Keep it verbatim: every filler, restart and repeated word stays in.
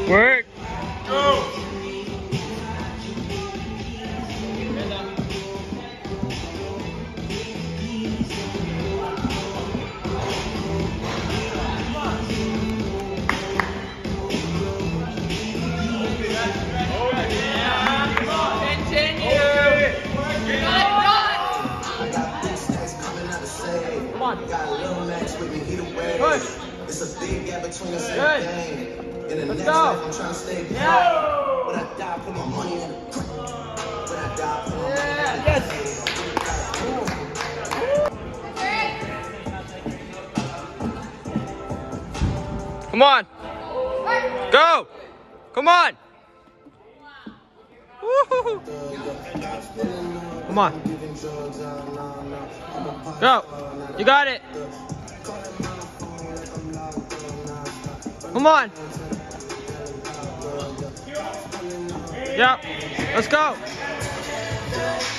Work. Go. Got a little match with me, either way. Push. It's a big gap between us and Good. the game. In the Let's next go. life, I'm trying to stay Yeah. When I die, put my money in the crack. When I die, put my money in the Yes. Come on. Go. Come on. Woo-hoo. Come on. Go. You got it. Come on. Yep. Let's go.